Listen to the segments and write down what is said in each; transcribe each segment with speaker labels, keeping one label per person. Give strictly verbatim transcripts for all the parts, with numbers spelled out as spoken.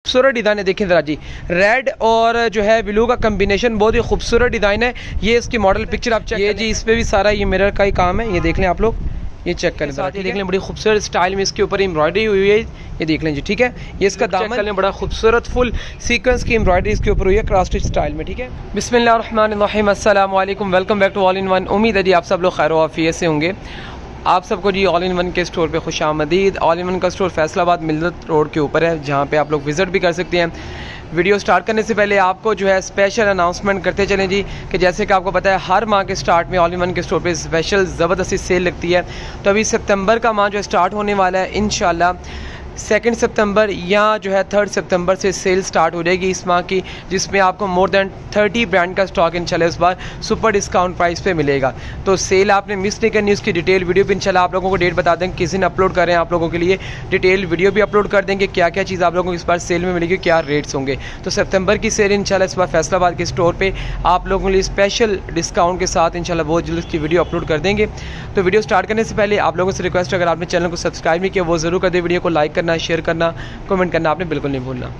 Speaker 1: खूबसूरत डिज़ाइन है। देखें ज़रा जी, रेड और जो है ब्लू का कम्बिनेशन बहुत ही खूबसूरत डिज़ाइन है। ये इसकी मॉडल पिक्चर आप चेक, ये जी इस पर भी सारा ये मिरर का ही काम है। ये देख लें आप लोग, ये चेक करें साथ ही देख लें, बड़ी खूबसूरत स्टाइल में इसके ऊपर एम्ब्रॉयडरी हुई है। ये देख लें जी, ठीक है। ये इसका दामन चेक बड़ा खूबसूरत फुल सीक्वेंस की एम्ब्रॉयडरी इसके ऊपर हुई है क्रॉस स्टिच स्टाइल में, ठीक है। बिस्मिल्लाहिर्रहमानिर्रहीम, अस्सलाम वालेकुम, welcome back to all in one. उम्मीद है जी आप सब लोग खैर आफियत से होंगे। आप सबको जी ऑल इन वन के स्टोर पे खुशामदीद। ऑल इन वन का स्टोर फैसलाबाद मिल्लत रोड के ऊपर है, जहाँ पे आप लोग विज़िट भी कर सकते हैं। वीडियो स्टार्ट करने से पहले आपको जो है स्पेशल अनाउंसमेंट करते चलें जी, कि जैसे कि आपको पता है हर माह के स्टार्ट में ऑल इन वन के स्टोर पे स्पेशल ज़बरदस्ती सेल लगती है। तो अभी सितंबर का माह जो स्टार्ट होने वाला है, इंशाल्लाह सेकेंड सितंबर या जो है थर्ड सितंबर से सेल स्टार्ट हो जाएगी इस माह की, जिसमें आपको मोर देन थर्टी ब्रांड का स्टॉक इंशाल्लाह इस बार सुपर डिस्काउंट प्राइस पे मिलेगा। तो सेल आपने मिस नहीं करनी, उसकी डिटेल वीडियो भी इंशाल्लाह आप लोगों को डेट बता देंगे किस दिन अपलोड कर रहे हैं। आप लोगों के लिए डिटेल वीडियो भी अपलोड कर देंगे, क्या क्या चीज़ आप लोगों को इस बार सेल में मिलेगी, क्या रेट्स होंगे। तो सितंबर की सेल इंशाल्लाह इस बार फैसलाबाद के स्टोर पर आप लोगों के लिए स्पेशल डिस्काउंट के साथ इंशाल्लाह बहुत जल्द उसकी वीडियो अपलोड कर देंगे। तो वीडियो स्टार्ट करने से पहले आप लोगों से रिक्वेस्ट, अगर आपने चैनल को सब्सक्राइब नहीं किया वो ज़रूर कर दे, वीडियो को लाइक करना, शेयर करना, कमेंट करना आपने बिल्कुल नहीं भूलना।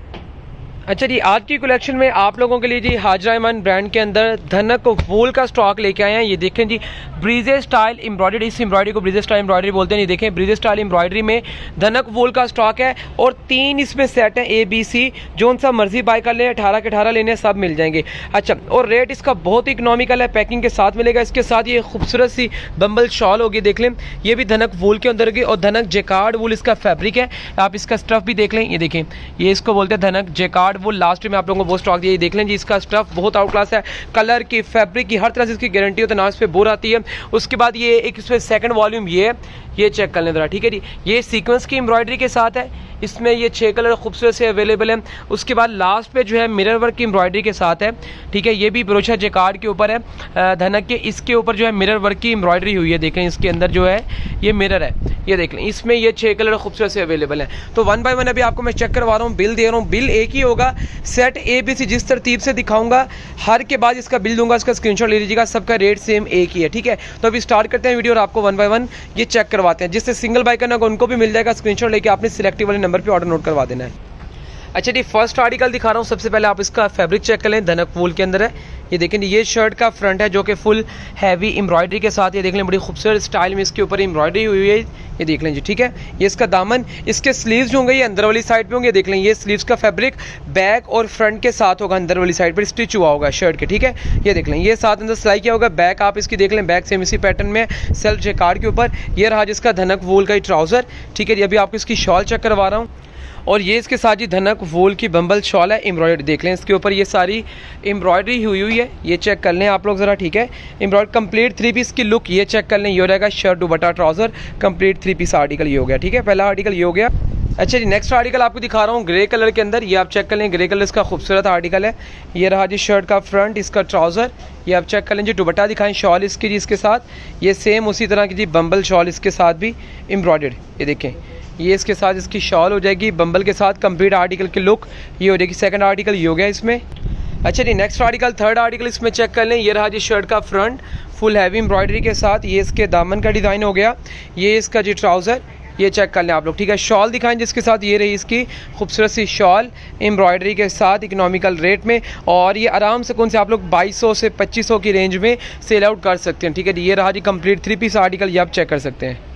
Speaker 1: अच्छा जी, आज की कलेक्शन में आप लोगों के लिए जी हाजरा ईमान ब्रांड के अंदर धनक वूल का स्टॉक लेके आए हैं। ये देखें जी, ब्रीजे स्टाइल एम्ब्रॉयडरी, इस एम्ब्रॉयडरी को ब्रीजे स्टाइल एम्ब्रॉयडरी बोलते हैं। ये देखें, ब्रीजे स्टाइल एम्ब्रॉयडरी में धनक वूल का स्टॉक है और तीन इसमें सेट है, ए बी सी, जो सा मर्जी बाय कर लें, अठारह के अठारह लेने सब मिल जाएंगे। अच्छा, और रेट इसका बहुत इकोनॉमिकल है, पैकिंग के साथ मिलेगा। इसके साथ ये खूबसूरत सी बम्बल शॉल होगी, देख लें, ये भी धनक वूल के अंदर होगी और धनक जेकार्ड वूल इसका फैब्रिक है। आप इसका स्टफ भी देख लें, ये देखें, ये इसको बोलते हैं धनक जेकार्ड वूल। लास्ट में आप को वो स्टॉक दिया, देख लें जी, इसका स्टफ बहुत आउट क्लास है, कलर की, फैब्रिक की, हर तरह से इसकी गारंटी होती है, ना इस पे बोर आती है। उसके बाद ये एक इसमें सेकंड वॉल्यूम ये है, ये चेक कर लें जरा, ठीक है जी। ये सीक्वेंस की एम्ब्रॉयडरी के साथ है, इसमें ये छह कलर खूबसूरत से अवेलेबल है। उसके बाद लास्ट पे जो है मिरर वर्क की एम्ब्रॉयडरी के साथ है, ठीक है। ये भी ब्रोशा जेकार्ड के ऊपर है धनक के, इसके ऊपर जो है मिरर वर्क की एम्ब्रॉयडरी हुई है। देखें इसके अंदर जो है ये मिरर है, ये देख लें, इसमें ये छह कलर खूबसूरत से अवेलेबल है। तो वन बाय वन अभी आपको मैं चेक करवा रहा हूँ, बिल दे रहा हूँ। बिल एक ही होगा, सेट ए बी सी जिस तरतीब से दिखाऊंगा हर के बाद इसका बिल दूंगा, इसका स्क्रीनशॉट ले लीजिएगा, सबका रेट सेम एक ही है, ठीक है। तो अभी स्टार्ट करते हैं वीडियो और आपको वन बाय वन ये चेक करवाते हैं। जिससे सिंगल बाय करना होगा उनको भी मिल जाएगा, स्क्रीनशॉट लेके आपने सिलेक्टिव वाले नंबर पर ऑर्डर नोट करवा देना है। अच्छा जी, फर्स्ट आर्टिकल दिखा रहा हूँ। सबसे पहले आप इसका फैब्रिक चेक कर लें, धनक वूल के अंदर है। ये देखें, ये शर्ट का फ्रंट है जो कि फुल हैवी एम्ब्रॉयडरी के साथ, ये देख लें, बड़ी खूबसूरत स्टाइल में इसके ऊपर एम्ब्रॉयडरी हुई है, ये देख लें जी, ठीक है। ये इसका दामन, इसके स्लीव्स होंगे ये अंदर वाली साइड पे होंगे, देख लें, ये स्लीव्स का फैब्रिक बैक और फ्रंट के साथ होगा, अंदर वाली साइड पर स्टिच हुआ होगा शर्ट के, ठीक है। ये देख लें, ये साथ अंदर सिलाई किया होगा। बैक आप इसकी देख लें, बैक सेम इसी पैटर्न में सेल्फ जेकार्ड के ऊपर। ये रहा जिसका धनक वूल का ट्राउजर, ठीक है। अभी आपको इसकी शॉल चेक करवा रहा हूँ, और ये इसके साथ ही धनक वूल की बम्बल शॉल है, एम्ब्रॉयडरी देख लें, इसके ऊपर ये सारी एम्ब्रॉयडरी हुई हुई है, ये चेक कर लें आप लोग ज़रा, ठीक है। एम्ब्रॉयडरी कंप्लीट थ्री पीस की लुक, ये चेक कर लें, ये हो जाएगा shirt dupatta trouser complete three piece article, ये हो गया, ठीक है। पहला आर्टिकल ये हो गया। अच्छा जी, नेक्स्ट आर्टिकल आपको दिखा रहा हूँ ग्रे कलर के अंदर, ये आप चेक कर लें, ग्रे कलर इसका खूबसूरत आर्टिकल है। ये रहा जी शर्ट का फ्रंट, इसका ट्राउजर, ये आप चेक कर लें जी। दुपट्टा दिखाएं, शॉल इसकी जी इसके साथ, ये सेम उसी तरह की जी बम्बल शॉल इसके साथ भी एम्ब्रॉयडर्ड, ये देखें, ये इसके साथ इसकी शॉल हो जाएगी बम्बल के साथ, कंप्लीट आर्टिकल की लुक ये हो जाएगी। सेकंड आर्टिकल ये हो गया इसमें। अच्छा जी, नेक्स्ट आर्टिकल थर्ड आर्टिकल इसमें चेक कर लें, ये रहा जी शर्ट का फ्रंट फुल हैवी एम्ब्रॉयडरी के साथ, ये इसके दामन का डिज़ाइन हो गया, ये इसका जी ट्राउज़र, ये चेक कर लें आप लोग, ठीक है। शॉल दिखाएं जिसके साथ, ये रही इसकी खूबसूरत सी शॉल एम्ब्रॉयडरी के साथ इकोनॉमिकल रेट में, और ये आराम से कौन से आप लोग बाईस सौ से पच्चीस सौ की रेंज में सेल आउट कर सकते हैं, ठीक है। ये रहा जी कंप्लीट थ्री पीस आर्टिकल, ये आप चेक कर सकते हैं।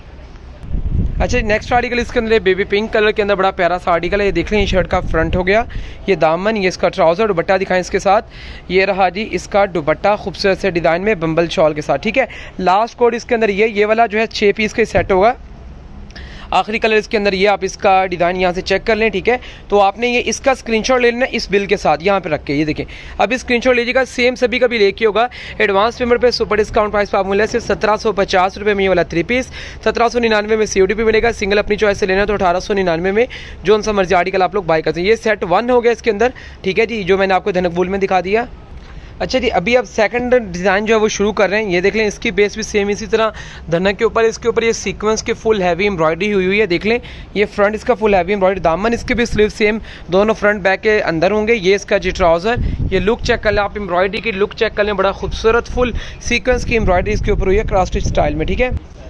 Speaker 1: अच्छा, नेक्स्ट आर्टिकल इसके अंदर बेबी पिंक कलर के अंदर बड़ा प्यारा सा आर्टिकल है, ये देख लें, ये शर्ट का फ्रंट हो गया, ये दामन, ये इसका ट्राउजर, दुपट्टा दिखाएं इसके साथ, ये रहा जी इसका दुपट्टा खूबसूरत से डिज़ाइन में बम्बल शॉल के साथ, ठीक है। लास्ट कोड इसके अंदर ये ये वाला जो है छः पीस का सेट होगा। आखिरी कलर इसके अंदर ये, आप इसका डिज़ाइन यहाँ से चेक कर लें, ठीक है। तो आपने ये इसका स्क्रीनशॉट ले लेना इस बिल के साथ, यहाँ पे रख के, ये देखें, अब इस स्क्रीनशॉट लीजिएगा, सेम सभी का बिल एक ही होगा। एडवांस पेमेंट पे सुपर डिस्काउंट प्राइस पर आप मिला सिर्फ सत्रह सौ पचास रुपये में ये वाला थ्री पीस, सत्रह सौ निन्यानवे में सी ओ डी भी मिलेगा। सिंगल अपनी चॉइस से लेना तो अठारह सौ निन्यानवे में जो सा मर्जी आर्टिकल आप लोग बाय करते हैं। ये सेट वन हो गया इसके अंदर, ठीक है जी, जो मैंने आपको धनक वूल में दिखा दिया। अच्छा जी, अभी अब सेकंड डिज़ाइन जो है वो शुरू कर रहे हैं। ये देख लें, इसकी बेस भी सेम इसी तरह धनक के ऊपर, इसके ऊपर ये सीक्वेंस के फुल हैवी एम्ब्रॉयडरी हुई हुई है। देख लें, ये फ्रंट इसका फुल हैवी एम्ब्रॉयडरी, दामन इसके भी स्लीव सेम दोनों फ्रंट बैक के अंदर होंगे। ये इसका जी ट्राउज़र, ये लुक चेक कर लें आप, एम्ब्रॉयडरी की लुक चेक कर लें, बड़ा खूबसूरत फुल सीक्वेंस की एम्ब्रॉयडरी इसके ऊपर हुई है क्रॉस स्टिच स्टाइल में, ठीक है।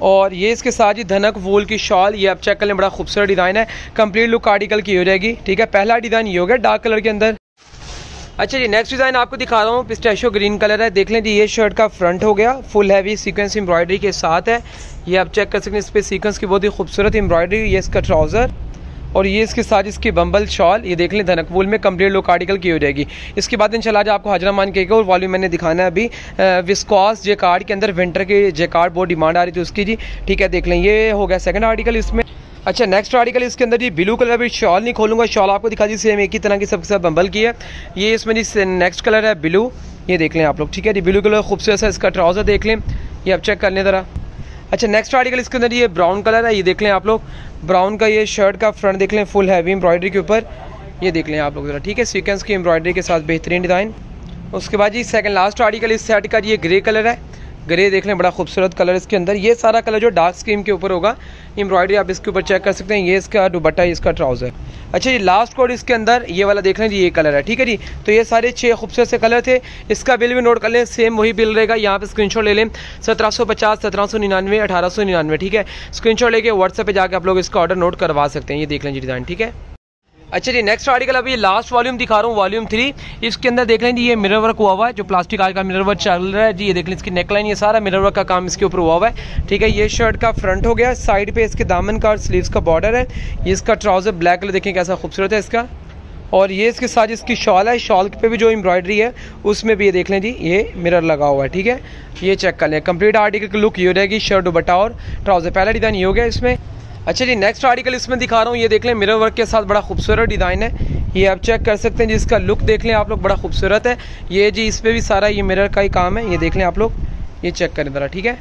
Speaker 1: और ये इसके साथ ही धनक वूल की शॉल, ये आप चेक कर लें, बड़ा खूबसूरत डिज़ाइन है। कंप्लीट लुक आर्टिकल की हो जाएगी, ठीक है। पहला डिज़ाइन ये हो गया डार्क कलर के अंदर। अच्छा जी, नेक्स्ट डिज़ाइन आपको दिखा रहा हूँ, पिस्टैशियो ग्रीन कलर है। देख लें जी, ये शर्ट का फ्रंट हो गया, फुल हैवी सीक्वेंस एम्ब्रॉयडरी के साथ है। ये आप चेक कर सकते हैं, इस पर सीक्वेंस की बहुत ही खूबसूरत एम्ब्रॉयडरी। ये इसका ट्राउज़र और ये इसके साथ इसकी बम्बल शॉल, ये देख लें धनक वूल में कंप्लीट लुक आर्टिकल की हो जाएगी। इसके बाद इंशाल्लाह आज आपको हाजरा मान के और वॉल्यूम मैंने दिखाना है अभी विस्कॉस जेकार्ड के अंदर। विंटर के जेकार्ड बहुत डिमांड आ रही थी उसकी जी, ठीक है। देख लें, ये हो गया सेकंड आर्टिकल इसमें। अच्छा, नेक्स्ट आर्टिकल इसके अंदर जी ब्लू कलर, अभी शॉल नहीं खोलूँगा, शॉल आपको दिखा दी सेम एक ही तरह की सबके साथ बम्बल की है। ये इसमें जी नेक्स्ट कलर है ब्लू, ये देख लें आप लोग, ठीक है जी। ब्लू कलर खूबसूरत है, इसका ट्राउज़र देख लें, ये आप चेक कर लें ज़रा। अच्छा, नेक्स्ट आर्टिकल इसके अंदर ये ब्राउन कलर है, ये देख लें आप लोग, ब्राउन का ये शर्ट का फ्रंट देख लें, फुल हैवी एम्ब्रॉयडरी के ऊपर, ये देख लें आप लोग ज़रा, ठीक है। सीक्वेंस की एम्ब्रॉयडरी के साथ बेहतरीन डिज़ाइन। उसके बाद जी सेकंड लास्ट आर्टिकल इस सेट का जी ये ग्रे कलर है, ग्रे देख लें, बड़ा खूबसूरत कलर इसके अंदर। ये सारा कलर जो डार्क स्कीम के ऊपर होगा, एम्ब्रॉयडरी आप इसके ऊपर चेक कर सकते हैं। ये इसका दुपट्टा, इसका ट्राउज़र। अच्छा जी, लास्ट कोड इसके अंदर ये वाला देख लें जी, ये कलर है, ठीक है जी। तो ये सारे छः खूबसूरत से कलर थे। इसका बिल भी नोट कर लें, सेम वही बिल रहेगा, यहाँ पे स्क्रीनशॉट ले लें, सत्रह सौ पचास, सत्रह सौ निन्यानवे, अठारह सौ निन्यानवे, ठीक है। स्क्रीनशॉट लेके व्हाट्सएप पे जाके आप लोग इसका ऑर्डर नोट करवा सकते हैं। ये देख लें जी डिज़ाइन, ठीक है। अच्छा जी, नेक्स्ट आर्टिकल अभी लास्ट वॉल्यूम दिखा रहा हूँ, वॉल्यूम थ्री। इसके अंदर देख लें जी, ये मिरर वर्क हुआ हुआ है, जो प्लास्टिक आज का मिरर वर्क चल रहा है जी। ये देख लें, इसकी नेकलाइन, ये सारा मिरर वर्क का काम इसके ऊपर हुआ हुआ है, ठीक है। ये शर्ट का फ्रंट हो गया, साइड पे इसके दामन का और स्लीव्स का बॉर्डर है। ये इसका ट्राउज़र ब्लैक कलर देखें कैसा खूबसूरत है इसका। और ये इसके साथ इसकी शॉल है, शॉल पे भी जो एम्ब्रॉयडरी है उसमें भी ये देख लें जी, ये मिरर लगा हुआ है, ठीक है। ये चेक कर लें, कंप्लीट आर्टिकल की लुक ये हो जाएगी, शर्ट दुपट्टा और ट्राउज़र। पहला डिज़ाइन ये हो गया इसमें। अच्छा जी, नेक्स्ट आर्टिकल इसमें दिखा रहा हूँ, ये देख लें, मिरर वर्क के साथ बड़ा खूबसूरत डिज़ाइन है। ये आप चेक कर सकते हैं जी, इसका लुक देख लें आप लोग, बड़ा खूबसूरत है ये जी। इस पर भी सारा ये मिरर का ही काम है, ये देख लें आप लोग, ये चेक करें ज़रा, ठीक है।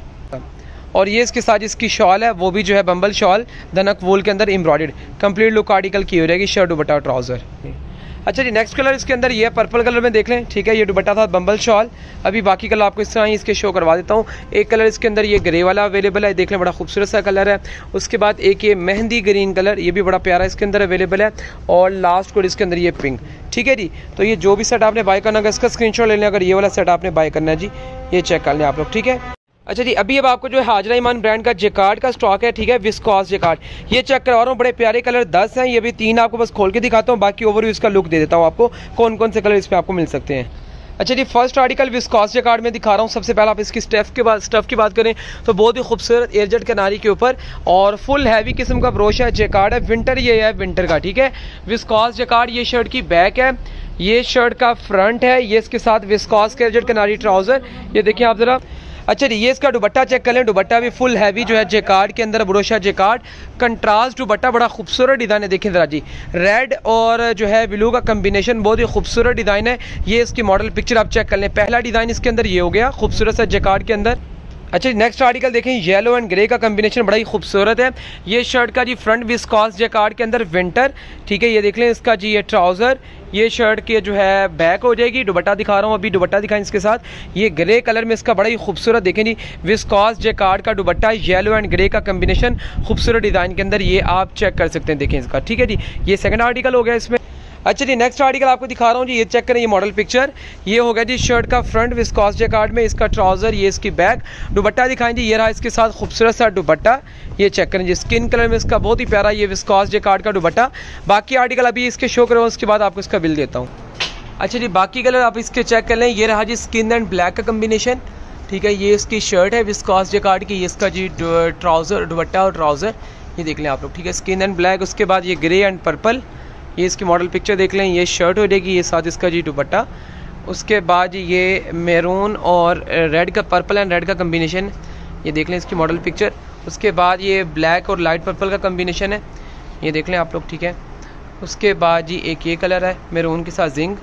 Speaker 1: और ये इसके साथ इसकी शॉल है, वो भी जो है बम्बल शॉल, धनक वूल के अंदर एम्ब्रॉयडर्ड, कंप्लीट लुक आर्टिकल की हो जाएगी, शर्ट दुपट्टा ट्राउज़र। अच्छा जी, नेक्स्ट कलर इसके अंदर ये पर्पल कलर में देख लें, ठीक है। ये दुपट्टा था बम्बल शॉल। अभी बाकी कलर आपको इस तरह ही इसके शो करवा देता हूँ। एक कलर इसके अंदर ये ग्रे वाला अवेलेबल है, देख लें, बड़ा खूबसूरत सा कलर है। उसके बाद एक ये मेहंदी ग्रीन कलर, ये भी बड़ा प्यारा इसके अंदर अवेलेबल है। और लास्ट कोड इसके अंदर ये पिंक, ठीक है जी। तो ये जो भी सेट आपने बाय करना है, इसका स्क्रीनशॉट ले लें। अगर ये वाला सेट आपने बाय करना है जी, ये चेक कर लें आप लोग, ठीक है। अच्छा जी, अभी अब आपको जो है हाजरा ईमान ब्रांड का जेकार्ड का स्टॉक है, ठीक है, विस्कॉस जेकार्ड। ये चेक करवा रहा हूँ, बड़े प्यारे कलर दस हैं। ये भी तीन आपको बस खोल के दिखाता हूँ, बाकी ओवरव्यू इसका लुक दे देता हूँ आपको, कौन कौन से कलर इसमें आपको मिल सकते हैं। अच्छा जी, फर्स्ट आर्टिकल विस्कॉस जेकार्ड में दिखा रहा हूँ। सबसे पहले आप इसकी स्टफ के बाद स्टफ की बात करें तो बहुत ही खूबसूरत एयरजेट कनारी के ऊपर और फुल हैवी किस्म का ब्रोश है, जेकार्ड है, विंटर ये है विंटर का, ठीक है। विस्कॉस जेकार्ड ये शर्ट की बैक है, ये शर्ट का फ्रंट है, ये इसके साथ विस्कॉस के एयरजेट कनारी ट्राउज़र, ये देखिए आप ज़रा। अच्छा जी, ये इसका दुपट्टा चेक कर लें, दुपट्टा भी फुल हैवी जो है जेकार्ड के अंदर, ब्रोशा जेकार्ड कंट्रास्ट दुपट्टा, बड़ा खूबसूरत डिज़ाइन है। देखें ज़रा जी, रेड और जो है ब्लू का कम्बिनेशन, बहुत ही खूबसूरत डिज़ाइन है। ये इसकी मॉडल पिक्चर आप चेक कर लें। पहला डिज़ाइन इसके अंदर ये हो गया खूबसूरत सा जेकार्ड के अंदर। अच्छा, नेक्स्ट आर्टिकल देखें, येलो एंड ग्रे का कम्बिनेशन बड़ा ही खूबसूरत है। ये शर्ट का जी फ्रंट विस्कॉस जेकार्ड के अंदर विंटर, ठीक है। ये देख लें, इसका जी ये ट्राउज़र, ये शर्ट के जो है बैक हो जाएगी। दुपट्टा दिखा रहा हूँ, अभी दुपट्टा दिखाएं इसके साथ। ये ग्रे कलर में इसका बड़ा ही खूबसूरत, देखें जी, विस्कॉस जेकार्ड का दुपट्टा, येलो एंड ग्रे का कम्बिनेशन, खूबसूरत डिज़ाइन के अंदर, ये आप चेक कर सकते हैं, देखें इसका, ठीक है जी। ये सेकंड आर्टिकल हो गया इसमें। अच्छा जी, नेक्स्ट आर्टिकल आपको दिखा रहा हूँ जी, ये चेक करें, ये मॉडल पिक्चर, ये हो गया जी शर्ट का फ्रंट विस्कॉस जेकार्ड में, इसका ट्राउज़र, ये इसकी बैक। दुपट्टा दिखाएं जी, ये रहा इसके साथ खूबसूरत सा दुपट्टा, ये चेक करें जी, स्किन कलर में इसका बहुत ही प्यारा ये विस्कॉस जेकार्ड का दुपट्टा। बाकी आर्टिकल अभी इसके शो करो, उसके बाद आपको इसका बिल देता हूँ। अच्छा जी, बाकी कलर आप इसके चेक कर लें। ये रहा जी स्किन एंड ब्लैक का कम्बिनेशन, ठीक है। ये इसकी शर्ट है विस्कॉस जेकार्ड की, ये इसका जी ट्राउज़र, दुपट्टा और ट्राउज़र, ये देख लें आप लोग, ठीक है, स्किन एंड ब्लैक। उसके बाद ये ग्रे एंड पर्पल, ये इसकी मॉडल पिक्चर देख लें। ये शर्ट हो जाएगी, ये साथ इसका जी दुपट्टा। उसके बाद ये मैरून और रेड का, पर्पल एंड रेड का कम्बिनेशन, ये देख लें इसकी मॉडल पिक्चर। उसके बाद ये ब्लैक और लाइट पर्पल का कम्बिनेशन है, ये देख लें आप लोग, ठीक है। उसके बाद जी एक ये कलर है मैरून के साथ जिंक,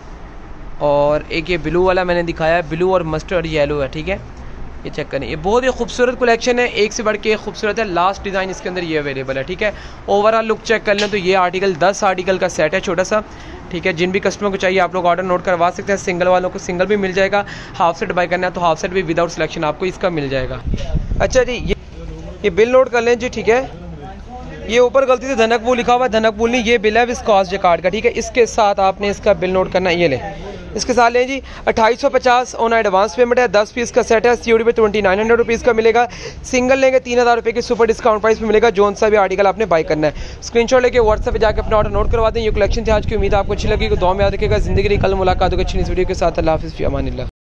Speaker 1: और एक ये ब्लू वाला मैंने दिखाया है, ब्लू और मस्टर्ड येलो है, ठीक है। ये चेक करें, ये बहुत ही खूबसूरत कलेक्शन है, एक से बढ़ के खूबसूरत है। लास्ट डिज़ाइन इसके अंदर ये अवेलेबल है, ठीक है। ओवरऑल लुक चेक कर लें तो ये आर्टिकल दस आर्टिकल का सेट है, छोटा सा, ठीक है। जिन भी कस्टमर को चाहिए आप लोग ऑर्डर नोट करवा सकते हैं। सिंगल वालों को सिंगल भी मिल जाएगा, हाफ सेट बाय करना है तो हाफ सेट भी विदाउट सिलेक्शन आपको इसका मिल जाएगा। अच्छा जी, ये ये बिल नोट कर लें जी, ठीक है। ये ऊपर गलती से धनकपुर लिखा हुआ है, धनकपुर नहीं, ये बिल है विस्कॉस जैकार्ड का, ठीक है। इसके साथ आपने इसका बिल नोट करना है, ये ले इसके साथ लें जी अट्ठाईस सौ पचास ऑन एडवांस पेमेंट है, दस पीस का सेट है, सीओडी पे ट्वेंटी नाइन हंड्रेड रुपीज़ का मिलेगा। सिंगल लेंगे तीन हज़ार रुपये की सुपर डिस्काउंट प्राइस में मिलेगा। जोन सा भी आर्टिकल आपने बाय करना है, स्क्रीनशॉट लेके व्हाट्सएप पे जाकर अपना ऑर्डर नोट करवा दें। ये कलेक्शन थी आज की, उम्मीद आपको अच्छी लगी, दुआ में याद रखिएगा। जिंदगी कल मुलाकात होगी अच्छी इस वीडियो के साथ। अल्लाह हाफिज़, फ़ी अमानिल्लाह।